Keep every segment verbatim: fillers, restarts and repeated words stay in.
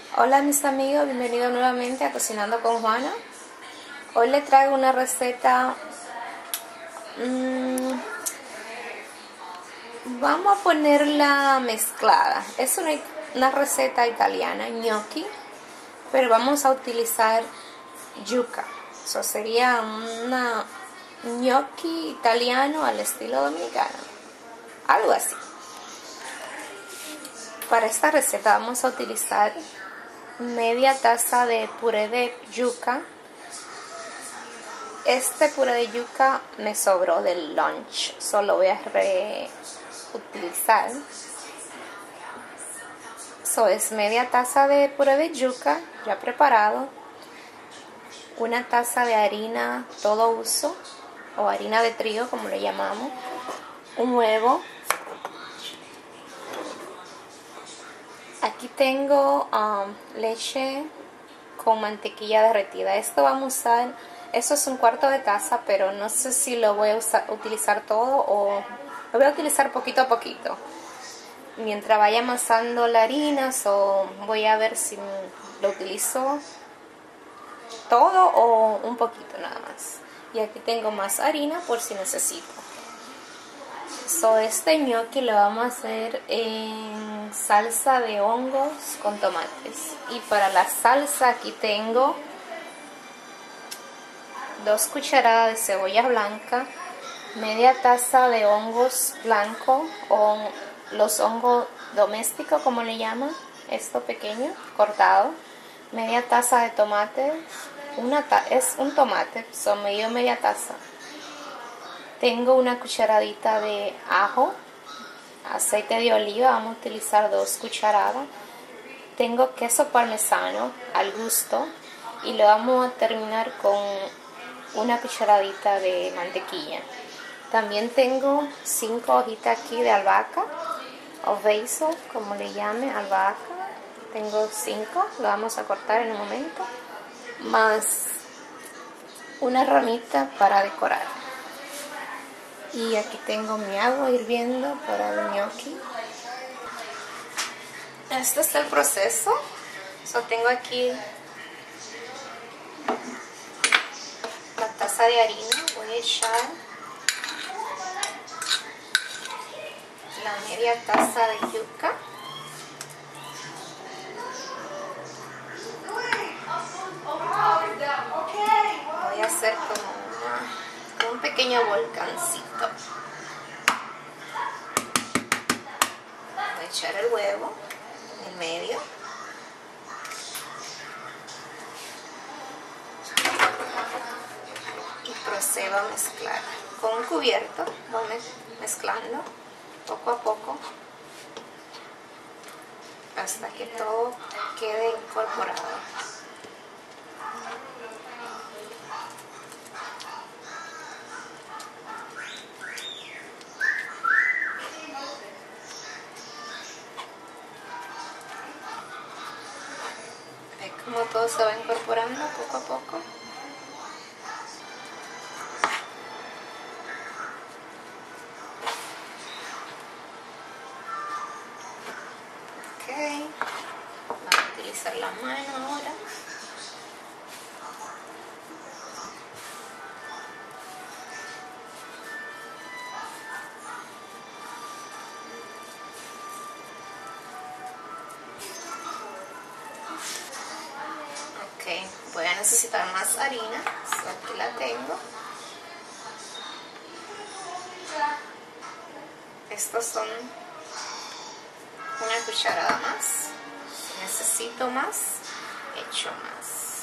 Hola mis amigos, bienvenidos nuevamente a Cocinando con Juana. Hoy les traigo una receta, mmm, vamos a ponerla mezclada. Es una, una receta italiana, gnocchi, pero vamos a utilizar yuca. Eso sería una gnocchi italiano al estilo dominicano, algo así. Para esta receta vamos a utilizar media taza de puré de yuca. Este puré de yuca me sobró del lunch, solo voy a reutilizar. So es media taza de puré de yuca ya preparado, una taza de harina todo uso o harina de trigo como le llamamos, un huevo. Aquí tengo um, leche con mantequilla derretida. Esto vamos a usar, eso es un cuarto de taza, pero no sé si lo voy a usar, utilizar todo o lo voy a utilizar poquito a poquito. Mientras vaya amasando la harina, so voy a ver si lo utilizo todo o un poquito nada más. Y aquí tengo más harina por si necesito. So, este gnocchi lo vamos a hacer en salsa de hongos con tomates. Y para la salsa aquí tengo dos cucharadas de cebolla blanca, media taza de hongos blancos o los hongos domésticos como le llaman, esto pequeño, cortado, media taza de tomate, una ta es un tomate, son medio media taza. Tengo una cucharadita de ajo, aceite de oliva, vamos a utilizar dos cucharadas. Tengo queso parmesano al gusto y lo vamos a terminar con una cucharadita de mantequilla. También tengo cinco hojitas aquí de albahaca o basil, como le llame, albahaca. Tengo cinco, lo vamos a cortar en un momento, más una ramita para decorar. Y aquí tengo mi agua hirviendo para el gnocchi. Este es el proceso. So, tengo aquí la taza de harina. Voy a echar la media taza de yuca. Voy a hacer como una un pequeño volcancito. Voy a echar el huevo en medio. Y procedo a mezclar. Con un cubierto voy mezclando poco a poco hasta que todo quede incorporado. Como todo se va incorporando poco a poco. Ok, vamos a utilizar la mano ahora. Voy a necesitar más harina, so aquí la tengo. Estos son una cucharada más. Si necesito más, echo más.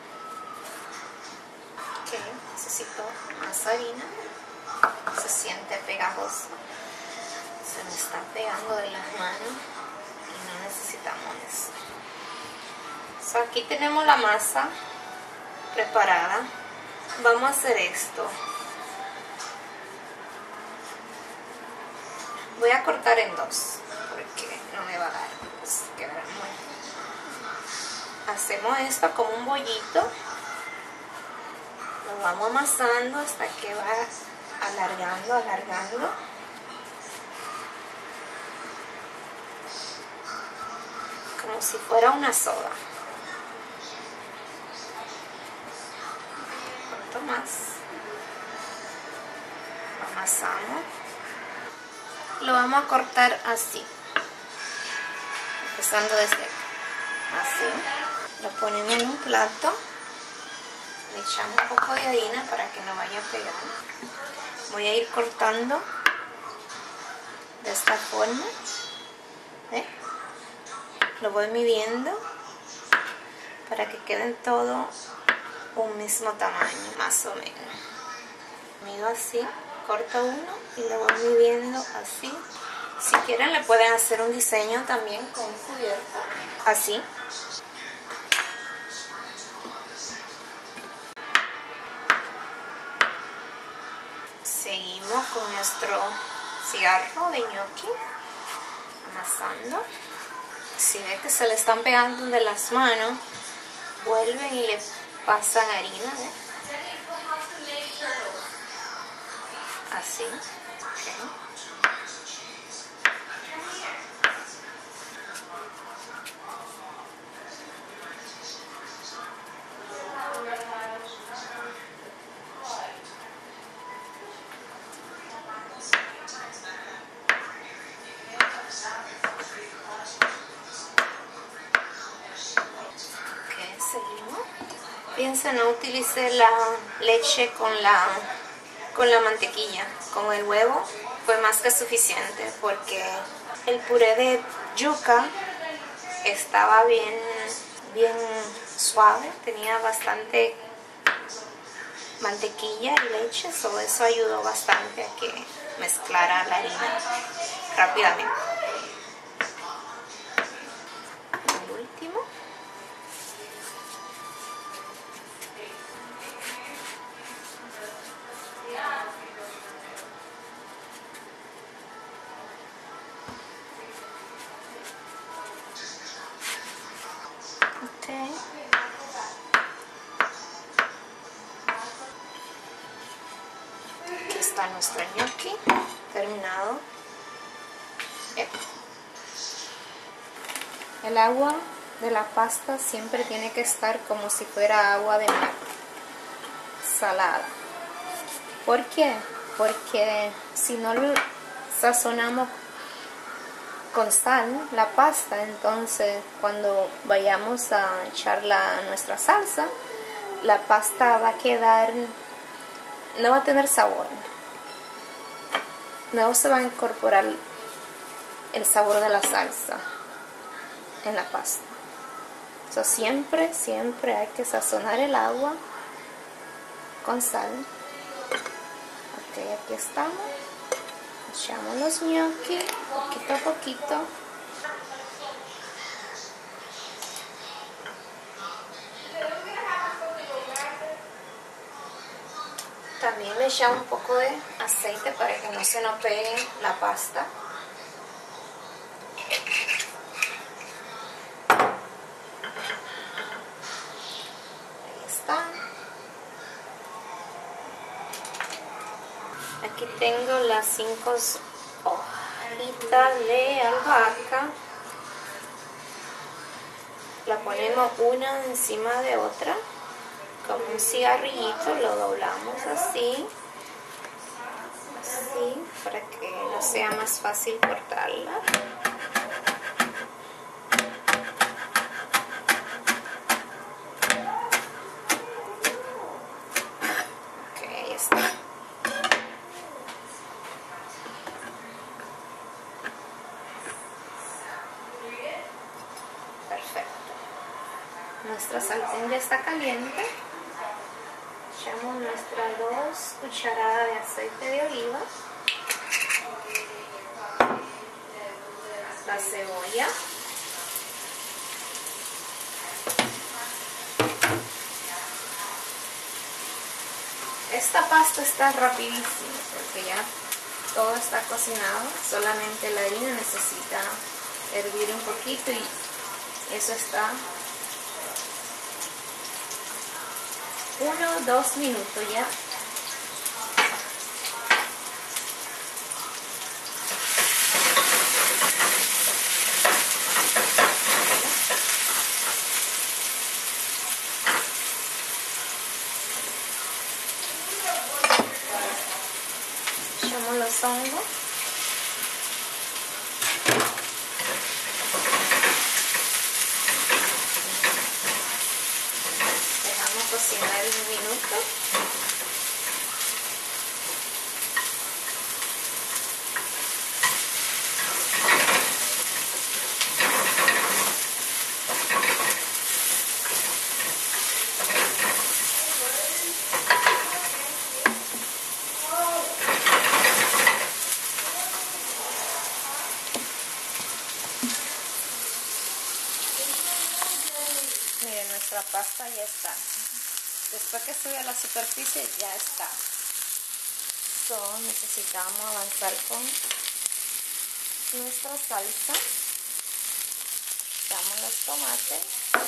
Ok, necesito más harina. Se siente pegajoso. Se me está pegando de las manos y no necesitamos eso. So, aquí tenemos la masa preparada. Vamos a hacer esto. Voy a cortar en dos porque no me va a dar, pues quedará muy. Hacemos esto como un bollito. Lo vamos amasando hasta que va alargando, alargando. como si fuera una soda. Un poquito más. Amasamos. Lo vamos a cortar así, empezando desde acá. Así. Lo ponemos en un plato. Le echamos un poco de harina para que no vaya a pegar. Voy a ir cortando de esta forma. ¿Eh? Lo voy midiendo para que queden todo un mismo tamaño, más o menos. Mido así, corto uno y lo voy midiendo así. Si quieren le pueden hacer un diseño también con cubierta, así. Seguimos con nuestro cigarro de ñoqui, amasando. Si ven que se le están pegando de las manos, vuelven y le pasan harina, ¿eh? Así. Okay. Piensa, no utilicé la leche con la, con la mantequilla. Con el huevo fue más que suficiente porque el puré de yuca estaba bien, bien suave. Tenía bastante mantequilla y leche, so eso ayudó bastante a que mezclara la harina rápidamente. El último. Okay. Aquí está nuestro ñoqui terminado. Bien. El agua de la pasta siempre tiene que estar como si fuera agua de mar, salada. ¿Por qué? Porque si no lo sazonamos con sal, la pasta, entonces cuando vayamos a echar la, nuestra salsa, la pasta va a quedar, no va a tener sabor, no se va a incorporar el sabor de la salsa en la pasta. Entonces siempre, siempre hay que sazonar el agua con sal. Ok, aquí estamos. Echamos los ñoqui poquito a poquito. También le echamos un poco de aceite para que no se nos pegue la pasta. Ahí está. Aquí tengo las cinco hojitas de albahaca. La ponemos una encima de otra, como un cigarrillito, lo doblamos así, así, para que no sea más fácil cortarla. Ok, ahí está. Nuestra sartén ya está caliente. Echamos nuestras dos cucharadas de aceite de oliva, la cebolla, esta pasta está rapidísima porque ya todo está cocinado, solamente la harina necesita hervir un poquito y eso está uno o dos minutos ya. los hongos. Dejamos cocinar un minuto. Miren, nuestra pasta ya está. Después que sube a la superficie ya está. So, necesitamos avanzar con nuestra salsa. Echamos los tomates.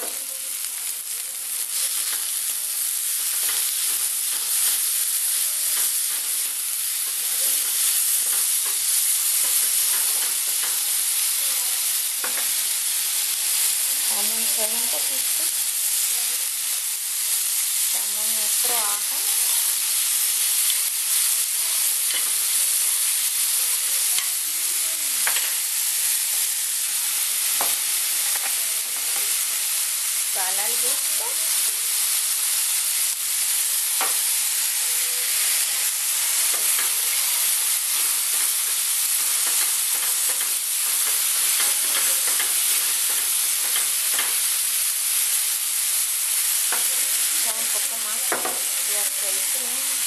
Vamos a hacer un poquito. Echamos nuestro ajo. Sal al gusto. Un poco más de aceite.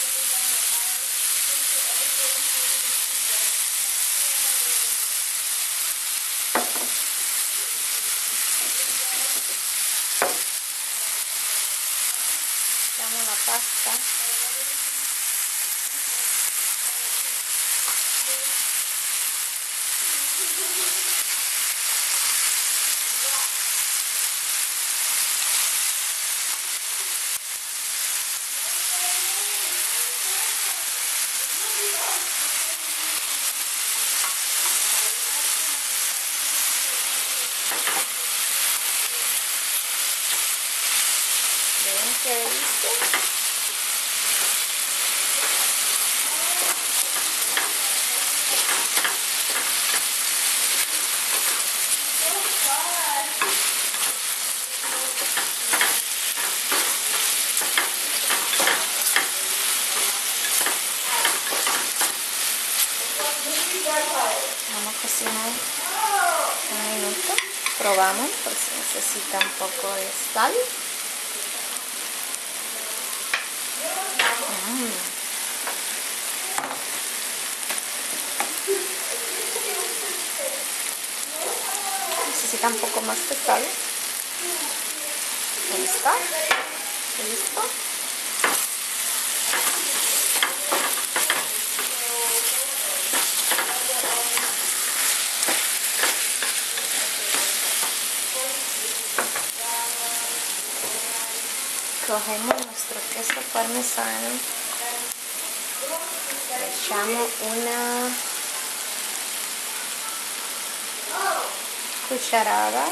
Echamos la pasta. Ven qué delicia. Vamos a cocinar un minuto. Probamos por si necesita un poco de sal. Mm. Necesita un poco más de sal. Ahí está. Listo. Cogemos nuestro queso parmesano, le echamos una cucharada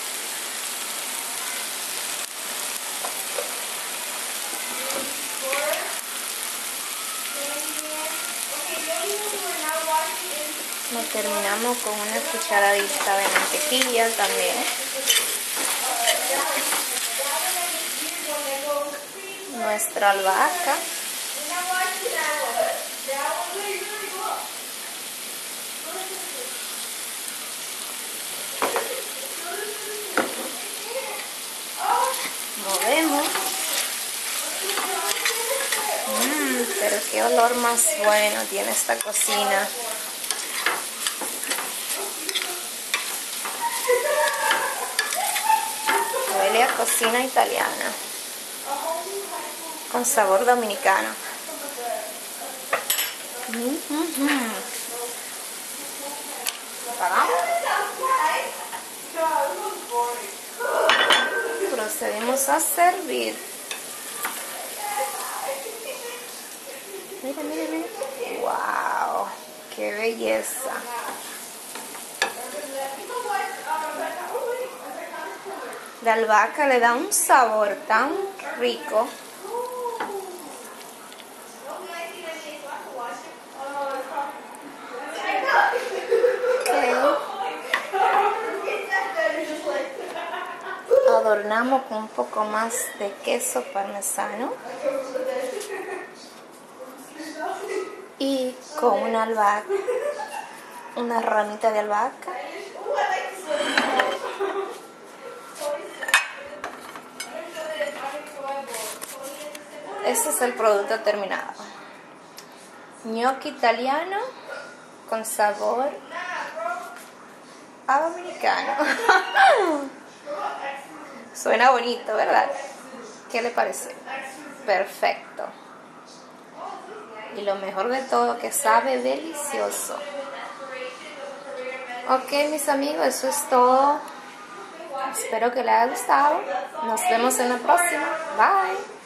lo terminamos con una cucharadita de mantequilla también. Nuestra albahaca. Movemos. Mmm, pero qué olor más bueno tiene esta cocina. Huele a cocina italiana con sabor dominicano. Mm-hmm. Procedemos a servir. Mira, mira, mira. Wow, qué belleza. La albahaca le da un sabor tan rico. adornamos con un poco más de queso parmesano y con una albahaca, una ramita de albahaca. Ese es el producto terminado. Gnocchi italiano con sabor americano. Suena bonito, ¿verdad? ¿Qué le parece? Perfecto. Y lo mejor de todo, que sabe delicioso. Ok, mis amigos, eso es todo. Espero que les haya gustado. Nos vemos en la próxima. Bye.